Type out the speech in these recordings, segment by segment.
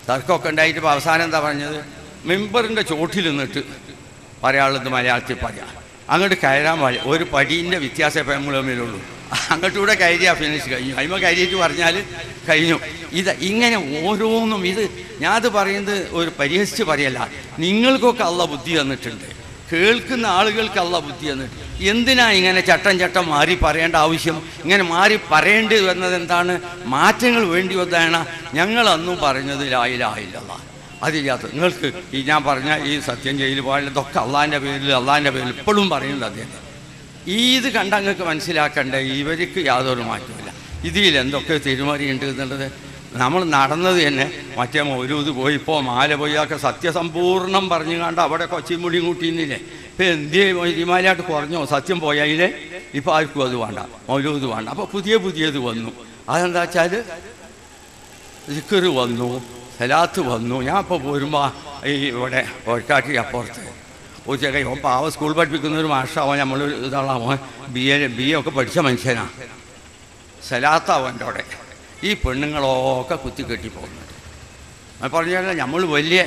തർക്കമൊക്കെ ഉണ്ടായിട്ട് ഇപ്പോൾ അവസാനം എന്താ പറഞ്ഞത്, മെമ്പറിൻ്റെ ചോട്ടിൽ നിന്നിട്ട് പറയാനുള്ളത് മലയാളത്തിൽ പറയാം, അങ്ങോട്ട് കയറാൻ പാടില്ല, ഒരു പടീൻ്റെ വ്യത്യാസം ഇപ്പം നമ്മൾ തമ്മിലുള്ളൂ, അങ്ങോട്ടൂടെ കയറിയാൽ ഫിനിഷ് കഴിഞ്ഞു, അതിമ കയറിയിട്ട് പറഞ്ഞാൽ കഴിഞ്ഞു. ഇങ്ങനെ ഓരോന്നും ഞാനത് പറയുന്നത് ഒരു പരിഹസിച്ച് പറയല്ല, നിങ്ങൾക്കൊക്കെ അള്ള ബുദ്ധി തന്നിട്ടുണ്ട്, കേൾക്കുന്ന ആളുകൾക്ക് അള്ള ബുദ്ധി തന്നിട്ട് എന്തിനാ ഇങ്ങനെ ചട്ടം മാറി പറയേണ്ട ആവശ്യം? ഇങ്ങനെ മാറി പറയേണ്ടി വന്നത് എന്താണ്? മാറ്റങ്ങൾ വേണ്ടി വന്നതാണ്. ഞങ്ങളന്നും പറഞ്ഞത് ലാ ഇലാഹ ഇല്ലല്ലാഹ്, അതില്ലാത്ത നിങ്ങൾക്ക് ഈ ഞാൻ പറഞ്ഞ ഈ സത്യം ചെയ്യൽ പോയതൊക്കെ അള്ളാൻ്റെ പേരിൽ ഇപ്പോഴും പറയുന്നത് അദ്ദേഹം. ഇത് കണ്ട നിങ്ങൾക്ക് മനസ്സിലാക്കണ്ടേ, ഇവർക്ക് യാതൊരു മാറ്റമില്ല. ഇതിൽ എന്തൊക്കെ തിരുമറിയുണ്ട് എന്നുള്ളത് നമ്മൾ നടന്നത് തന്നെ. മറ്റേ മൗലൂദ് പോയി ഇപ്പോൾ മാല പോയൊക്കെ സത്യസമ്പൂർണ്ണം പറഞ്ഞു കണ്ട് അവിടെ കൊച്ചിമുടിയും കൂട്ടിന്നില്ലേ. ഇപ്പം എന്തിയെ ഹിമാലയായിട്ട് കുറഞ്ഞോ സത്യം പോയതിലെ? ഇപ്പം ആർക്കും അത് വേണ്ട, മൗലൂദ് വേണ്ട. അപ്പോൾ പുതിയത് വന്നു. അതെന്താ വെച്ചാൽ ദിക്ർ വന്നു, സലാത്ത് വന്നു. ഞാൻ ഇപ്പോൾ പോരുമ്പോൾ ഈ ഇവിടെ കോഴിക്കാട്ടി അപ്പുറത്ത് ഒരു ചെറിയ പാവ സ്കൂൾ പഠിപ്പിക്കുന്ന ഒരു മാഷാവോ, നമ്മൾ ഇതാളാവോ, ബി എ ഒക്കെ പഠിച്ച മനുഷ്യനാണ്. സലാത്താവോ എൻ്റെ അവിടെ ഈ പെണ്ണുങ്ങളൊക്കെ കുത്തിക്കെട്ടി പോകുന്നുണ്ട്. അത് പറഞ്ഞാൽ നമ്മൾ വലിയ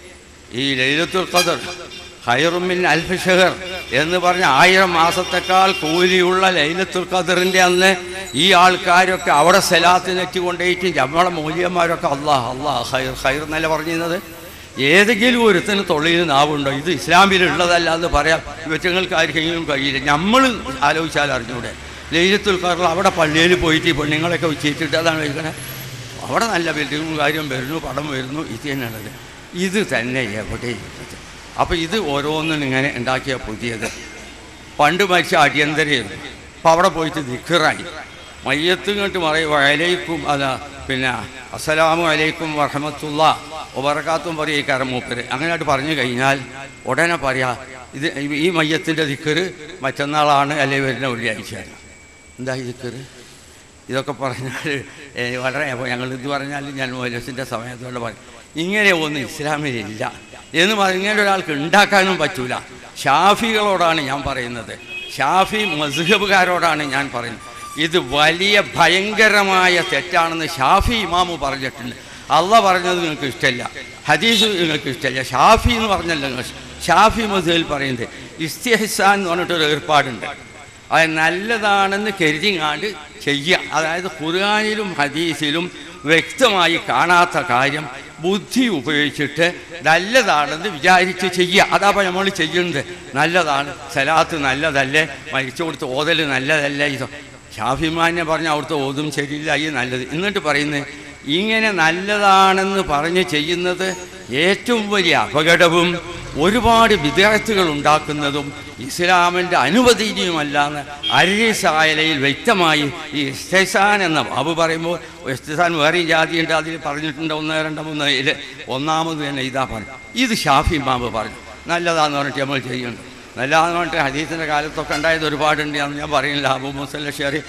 ഈ ലൈലത്തുൽ ഖദർ ഖൈറും മിൻ അൽഫി ഷഹർ എന്ന് പറഞ്ഞ 1000 മാസത്തേക്കാൾ കൂലിയുള്ള ലൈലത്തുൽ ഖദറിൻ്റെ അന്ന് ഈ ആൾക്കാരൊക്കെ അവിടെ സലാത്തിനെറ്റി കൊണ്ടേയിട്ട് നമ്മളെ മൂല്യന്മാരൊക്കെ അള്ളാഹ് ഖൈർ എന്നല്ല പറഞ്ഞിരുന്നത്. ഏതെങ്കിലും ഒരുത്തിന് തൊള്ളിയിൽ നാവുണ്ടോ? ഇത് ഇസ്ലാമിലുള്ളതല്ല എന്ന് പറയാം ഇവറ്റങ്ങൾക്ക് ആർക്കെങ്കിലും കഴിയില്ല. നമ്മൾ ആലോചിച്ചാൽ അറിഞ്ഞൂടെ, ലൈലത്തുൽ ഖദർ അവിടെ പള്ളിയിൽ പോയിട്ട് പെണ്ണുങ്ങളൊക്കെ ഉച്ചയിച്ചിട്ട് അതാണ് കഴിക്കണേ. അവിടെ നല്ല ബിൽഡിങ്ങും കാര്യം വരുന്നു, പടം വരുന്നു, ഇത് തന്നെയുള്ളത്. ഇത് തന്നെ എവിടെയുള്ളത്? അപ്പോൾ ഇത് ഓരോന്നും ഇങ്ങനെ ഉണ്ടാക്കിയ പുതിയത്. പണ്ട് മരിച്ച അടിയന്തരമായിരുന്നു, അപ്പോൾ അവിടെ പോയിട്ട് ദിക്റായി മയ്യത്ത് ഇങ്ങോട്ട് പറയും വഅലൈക്കും പിന്നെ അസ്സലാമു അലൈക്കും വറഹ്മത്തുള്ളാഹി വബറകാത്തുഹു പറയും ഈ കരമൂപ്പര്. അങ്ങനെയായിട്ട് പറഞ്ഞു കഴിഞ്ഞാൽ ഉടനെ പറയാ ഇത് ഈ മയ്യത്തിൻ്റെ ദിക്ർ മറ്റന്നാളാണ്, അല്ലെങ്കിൽ വരുന്ന വെള്ളിയാഴ്ചയാണ്. എന്താ ഈ ദിക്ർ? ഇതൊക്കെ പറഞ്ഞാൽ വളരെ ഞങ്ങളിത് പറഞ്ഞാൽ ഞാൻ മൗലൂദിൻ്റെ സമയത്തോടെ പറയും ഇങ്ങനെ ഒന്നും ഇസ്ലാമിലില്ല എന്ന് പറഞ്ഞ് ഇങ്ങനെ ഒരാൾക്ക് ഉണ്ടാക്കാനും പറ്റൂല. ഷാഫികളോടാണ് ഞാൻ പറയുന്നത്, ഷാഫി മസ്ഹബുകാരോടാണ് ഞാൻ പറയുന്നത്. ഇത് വലിയ ഭയങ്കരമായ തെറ്റാണെന്ന് ഷാഫി ഇമാമു പറഞ്ഞിട്ടുണ്ട്. അള്ളാഹ് പറഞ്ഞത് നിങ്ങൾക്ക് ഇഷ്ടമല്ല, ഹദീസ് നിങ്ങൾക്ക് ഇഷ്ടമല്ല, ഷാഫി എന്ന് പറഞ്ഞല്ലോ നിങ്ങൾ. ഷാഫി മസ്ഹബിൽ പറയുന്നത് ഇസ്തിഹ്സാൻ എന്ന് പറഞ്ഞിട്ടൊരു ഏർപ്പാടുണ്ട്. അത് നല്ലതാണെന്ന് കരുതിങ്ങാണ്ട് ചെയ്യുക. അതായത് ഖുർആനിലും ഹദീസിലും വ്യക്തമായി കാണാത്ത കാര്യം ബുദ്ധി ഉപയോഗിച്ചിട്ട് നല്ലതാണെന്ന് വിചാരിച്ച് ചെയ്യുക. അതാപ്പോൾ നമ്മൾ ചെയ്യുന്നത്. നല്ലതാണ്, സലാത്ത് നല്ലതല്ലേ, മരിച്ചു കൊടുത്ത് ഓതൽ നല്ലതല്ലേ, ഇതോ ഷാഫിമാനെ പറഞ്ഞാൽ അവിടുത്തെ ഓതും ശരിയില്ല, ഈ നല്ലത്. എന്നിട്ട് പറയുന്നത് ഇങ്ങനെ നല്ലതാണെന്ന് പറഞ്ഞ് ചെയ്യുന്നത് ഏറ്റവും വലിയ അപകടവും ഒരുപാട് വിദ്യാർത്ഥികൾ ഉണ്ടാക്കുന്നതും ഇസ്ലാമിൻ്റെ അനുവദനീയമല്ലാന്ന് അരീസായലയിൽ വ്യക്തമായി ഈ ഇസ്തിഹ്സാൻ എന്ന ബാബ് പറയുമ്പോൾ ഇസ്തിഹ്സാൻ വേറെയും ജാതിയുണ്ട്, അതിൽ പറഞ്ഞിട്ടുണ്ട് 1, 2, 3 ഒന്നാമത് തന്നെ ഇതാ പറഞ്ഞു. ഇത് ഷാഫി ബാബ് പറഞ്ഞു നല്ലതാന്ന് പറഞ്ഞിട്ട് നമ്മൾ ചെയ്യുന്നുണ്ട്. നല്ലതാന്ന് പറഞ്ഞിട്ട് ഹദീസിൻ്റെ കാലത്തൊക്കെ ഉണ്ടായത് ഒരുപാടുണ്ട്, അന്ന് ഞാൻ പറയുന്നില്ല. അബൂ മൂസൽ അശ്അരി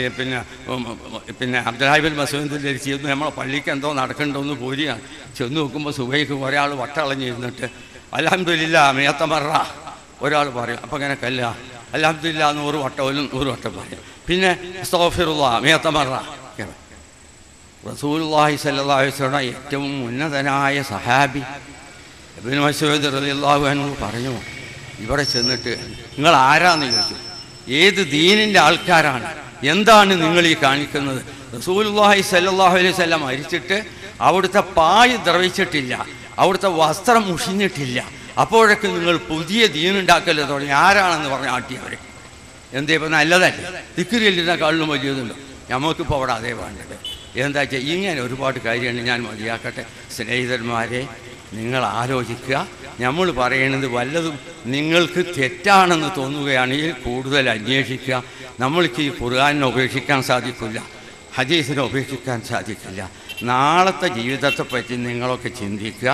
പിന്നെ അബ്ദുല്ലാഹിബിൻ മസൂദിൻ്റെ ധരിച്ചിരുന്നു. നമ്മളെ പള്ളിക്ക് എന്തോ നടക്കണ്ടെന്ന് പോരുകയാണ്. ചെന്ന് നോക്കുമ്പോൾ സുബൈക്ക് ഒരാൾ വട്ടളഞ്ഞിരുന്നിട്ട് അൽഹംദുലില്ലാ മിഅത്ത മറ ഒരാൾ പറയും. അപ്പം അങ്ങനെ കല്ല അൽഹംദുലില്ലാ 100 വട്ടം പറയും. പിന്നെ അസ്തഗ്ഫിറുല്ലാഹ് മിഅത്ത മറ. റസൂലുള്ളാഹി സ്വല്ലല്ലാഹു അലൈഹി വസല്ലം ഏറ്റവും ഉന്നതനായ സഹാബി ഇബ്നു മസ്ഊദ് റളിയല്ലാഹു അൻഹു പറഞ്ഞു, ഇവിടെ ചെന്നിട്ട് നിങ്ങൾ ആരാന്ന് ചോദിച്ചു. ഏത് ദീനിൻ്റെ ആൾക്കാരാണ്, എന്താണ് നിങ്ങൾ ഈ കാണിക്കുന്നത്? റസൂലുള്ളാഹി സ്വല്ലല്ലാഹു അലൈഹി വസല്ലം മരിച്ചിട്ട് അവിടുത്തെ പായ് ദ്രവിച്ചിട്ടില്ല, അവിടുത്തെ വസ്ത്രം മുഷിഞ്ഞിട്ടില്ല, അപ്പോഴൊക്കെ നിങ്ങൾ പുതിയ ദീനുണ്ടാക്കല്ലേ തുടങ്ങി. ആരാണെന്ന് പറഞ്ഞ് ആട്ടിയവർ. എന്താ ഇപ്പം നല്ലതല്ലേ? ദിക്റിലിരുന്നേക്കാളിലും വലിയതുണ്ടോ? നമുക്കിപ്പോൾ അവിടെ അതേ വേണ്ടത്. എന്താ വെച്ചാൽ ഇങ്ങനെ ഒരുപാട് കാര്യമാണ്. ഞാൻ മതിയാക്കട്ടെ. സ്നേഹിതന്മാരെ, നിങ്ങൾ ആലോചിക്കുക. നമ്മൾ പറയുന്നത് വല്ലതും നിങ്ങൾക്ക് തെറ്റാണെന്ന് തോന്നുകയാണെങ്കിൽ കൂടുതൽ അന്വേഷിക്കുക. നമ്മൾക്ക് ഈ ഖുർആനിനെ ഉപേക്ഷിക്കാൻ സാധിക്കില്ല, ഹദീസിനെ ഉപേക്ഷിക്കാൻ സാധിക്കില്ല. നാളത്തെ ജീവിതത്തെപ്പറ്റി നിങ്ങളൊക്കെ ചിന്തിക്കുക.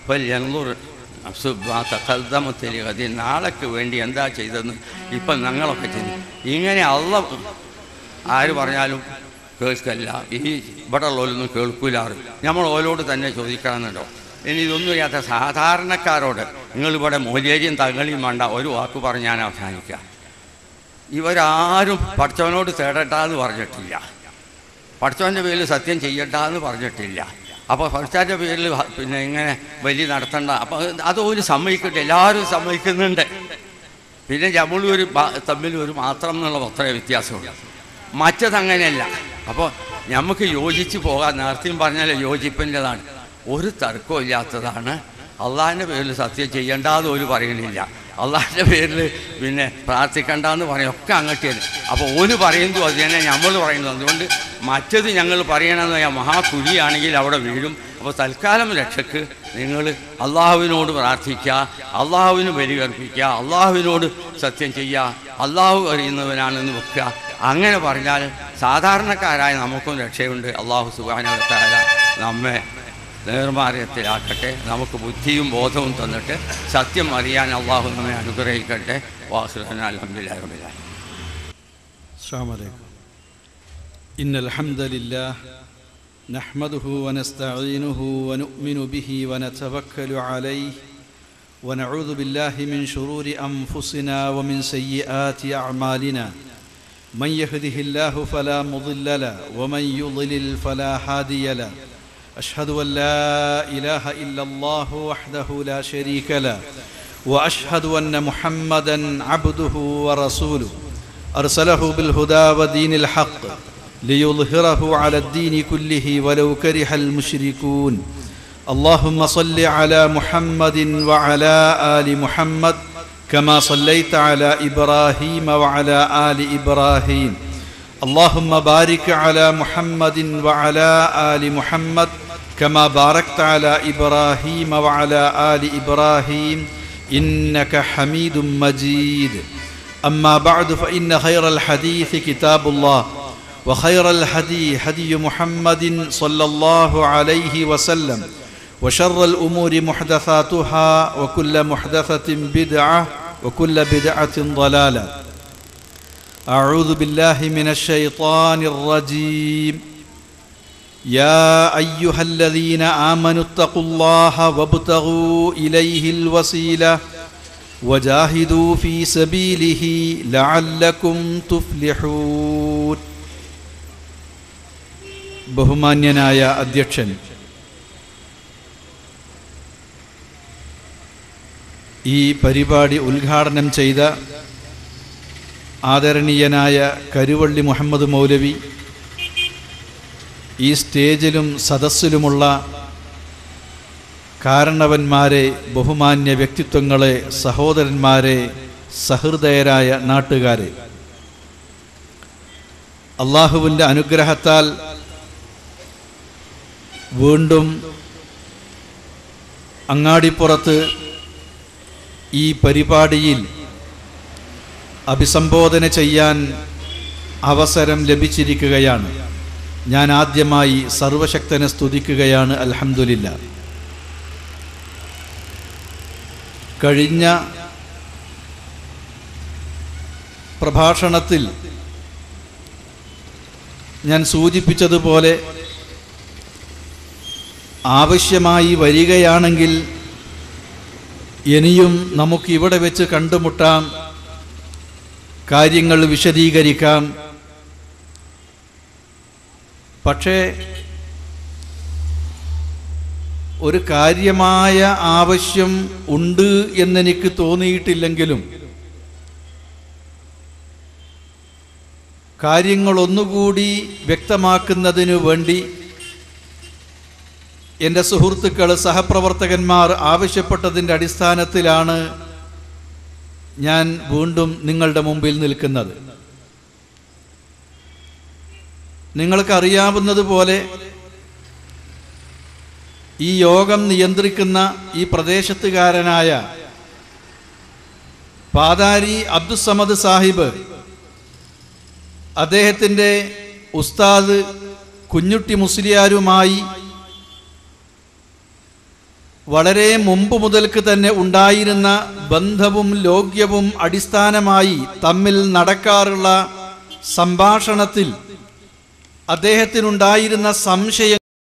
നാളേക്ക് വേണ്ടി എന്താ ചെയ്തതെന്ന് ഇപ്പം ഞങ്ങളൊക്കെ ചിന്തിക്കും. ഇങ്ങനെ അള്ളാഹ് ആര് പറഞ്ഞാലും കേൾക്കല്ല. ഈ ഇവിടെ ഉള്ളവരൊന്നും കേൾക്കൂലാറ്. നമ്മൾ ഓരോട് തന്നെ ചോദിക്കണമെന്നുണ്ടോ? ഇനി ഇതൊന്നും ചെയ്യാത്ത സാധാരണക്കാരോട് നിങ്ങളിവിടെ മൊലിയേരിയും തങ്ങളിയും വേണ്ട ഒരു വാക്ക് പറഞ്ഞ് ഞാൻ അവസാനിക്കുക. ഇവരാരും പഠിച്ചവനോട് തേടട്ടാന്ന് പറഞ്ഞിട്ടില്ല, പഠിച്ചവൻ്റെ പേരിൽ സത്യം ചെയ്യട്ടാന്ന് പറഞ്ഞിട്ടില്ല. അപ്പോൾ പഠിച്ചാൻ്റെ പേരിൽ പിന്നെ ഇങ്ങനെ വലിയ നടത്തണ്ട. അപ്പോൾ അതൊരു സമ്മതിക്കട്ടെ, എല്ലാവരും സമ്മതിക്കുന്നുണ്ട്. പിന്നെ നമ്മളൊരു തമ്മിൽ ഒരു മാത്രം എന്നുള്ള അത്ര വ്യത്യാസമുണ്ട്. മറ്റതങ്ങനെയല്ല. അപ്പോൾ നമുക്ക് യോജിച്ച് പോകാൻ നേരത്തെയും പറഞ്ഞാൽ യോജിപ്പിൻ്റെതാണ്, ഒരു തർക്കവും ഇല്ലാത്തതാണ്. അള്ളാഹിൻ്റെ പേരിൽ സത്യം ചെയ്യേണ്ടാന്ന് ഒരു പറയണില്ല, അള്ളാഹിൻ്റെ പേരിൽ പിന്നെ പ്രാർത്ഥിക്കണ്ടെന്ന് പറയും, ഒക്കെ അങ്ങോട്ട് തന്നെ. അപ്പോൾ ഓന് പറയുന്നതും അത് തന്നെ നമ്മൾ പറയുന്നത്. അതുകൊണ്ട് മറ്റത് ഞങ്ങൾ പറയണമെന്ന് പറഞ്ഞാൽ മഹാകുഴിയാണെങ്കിൽ അവിടെ വീഴും. അപ്പോൾ തൽക്കാലം രക്ഷയ്ക്ക് നിങ്ങൾ അള്ളാഹുവിനോട് പ്രാർത്ഥിക്കുക, അള്ളാഹുവിന് ബലി കർപ്പിക്കുക, അള്ളാഹുവിനോട് സത്യം ചെയ്യുക, അള്ളാഹു അറിയുന്നവനാണെന്ന് വെക്കുക. അങ്ങനെ പറഞ്ഞാൽ സാധാരണക്കാരായ നമുക്കും രക്ഷയുണ്ട്. അള്ളാഹു സുബ്ഹാനഹു വ തആല നമ്മെ നേർമാർഗ്ഗത്തിലാക്കട്ടെ, നമുക്ക് ബുദ്ധിയും ബോധവും തന്നിട്ട് സത്യം അറിയാൻ അള്ളാഹു നമ്മെ അനുഗ്രഹിക്കട്ടെ. വാഹിറുദഅ്വാനാ അൽഹംദുലില്ലാഹി റബ്ബിൽ ആലമീൻ. അസ്സലാമു അലൈക്കും. ഇന്നൽ ഹംദലില്ലാഹ് നഹ്മദുഹു വനസ്തഈനുഹു വനുഅ്മിനു ബിഹി വനതവക്കലു അലൈഹി വനഊദു ബില്ലാഹി മിൻ ശുറൂരി അൻഫുസിനാ വമിൻ സയ്യിആതി അഅ്മാലിനാ മൻ യഹ്ദിഹില്ലാഹു ഫലാ മുളില്ല ലഹു വമൻ യുളിൽ ഫലാ ഹാദിയ ലഹു. أشهد أن لا إله إلا الله وحده لا شريك له وأشهد أن محمدا عبده ورسوله أرسله بالهدى ودين الحق ليظهره على الدين كله ولو كره المشركون. اللهم صل على محمد وعلى آل محمد كما صليت على إبراهيم وعلى آل إبراهيم. اللهم بارك على محمد وعلى آل محمد كما باركت على إبراهيم وعلى آل إبراهيم إنك حميد مجيد. أما بعد فإن خير الحديث كتاب الله وخير الهدي هدي محمد صلى الله عليه وسلم وشر الأمور محدثاتها وكل محدثة بدعة وكل بدعة ضلالة. أعوذ بالله من الشيطان الرجيم. يا أيها الذين آمنوا اتقوا الله وابتغوا إليه الوسيلة وجاهدوا في سبيله لعلكم تفلحون. ബഹുമാന്യനായ അധ്യക്ഷൻ, ഈ പരിപാടി ഉദ്ഘാടനം ചെയ്ത ആദരണീയനായ കരുവള്ളി മുഹമ്മദ് മൗലവി, ഈ സ്റ്റേജിലും സദസ്സിലുമുള്ള കാരണവന്മാരെ, ബഹുമാന്യ വ്യക്തിത്വങ്ങളെ, സഹോദരന്മാരെ, സഹൃദയരായ നാട്ടുകാരെ, അള്ളാഹുവിൻ്റെ അനുഗ്രഹത്താൽ വീണ്ടും അങ്ങാടിപ്പുറത്ത് ഈ പരിപാടിയിൽ അഭിസംബോധന ചെയ്യാൻ അവസരം ലഭിച്ചിരിക്കുകയാണ്. ഞാൻ ആദ്യമായി സർവശക്തനെ സ്തുതിക്കുകയാണ്. അൽഹംദുലില്ലാ. കഴിഞ്ഞ പ്രഭാഷണത്തിൽ ഞാൻ സൂചിപ്പിച്ചതുപോലെ ആവശ്യമായി വരികയാണെങ്കിൽ ഇനിയും നമുക്കിവിടെ വെച്ച് കണ്ടുമുട്ടാം, കാര്യങ്ങൾ വിശദീകരിക്കാം. പക്ഷേ ഒരു കാര്യമായ ആവശ്യം ഉണ്ട് എന്നെനിക്ക് തോന്നിയിട്ടില്ലെങ്കിലും കാര്യങ്ങളൊന്നുകൂടി വ്യക്തമാക്കുന്നതിനു വേണ്ടി എൻ്റെ സുഹൃത്തുക്കൾ, സഹപ്രവർത്തകന്മാർ ആവശ്യപ്പെട്ടതിൻ്റെ അടിസ്ഥാനത്തിലാണ് ഞാൻ വീണ്ടും നിങ്ങളുടെ മുമ്പിൽ നിൽക്കുന്നത്. നിങ്ങൾക്കറിയാവുന്നതുപോലെ ഈ യോഗം നിയന്ത്രിക്കുന്ന ഈ പ്രദേശത്തുകാരനായ പാതാരി അബ്ദുസ്സമദ് സാഹിബ് അദ്ദേഹത്തിൻ്റെ ഉസ്താദ് കുഞ്ഞുട്ടി മുസ്ലിയാരുമായി വളരെ മുമ്പ് മുതൽക്ക് തന്നെ ഉണ്ടായിരുന്ന ബന്ധവും ലോക്യവും അടിസ്ഥാനമായി തമ്മിൽ നടക്കാറുള്ള സംഭാഷണത്തിൽ അദ്ദേഹത്തിനുണ്ടായിരുന്ന സംശയം